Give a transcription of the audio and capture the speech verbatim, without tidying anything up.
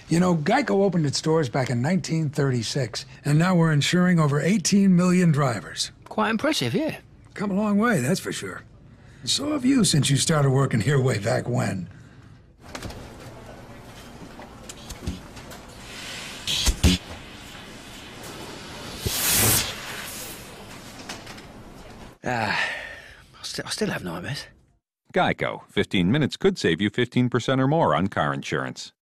You know, GEICO opened its doors back in nineteen thirty-six, and now we're insuring over eighteen million drivers. Quite impressive, yeah. Come a long way, that's for sure. So have you since you started working here way back when. Ah, I still, I still have nightmares. GEICO. fifteen minutes could save you fifteen percent or more on car insurance.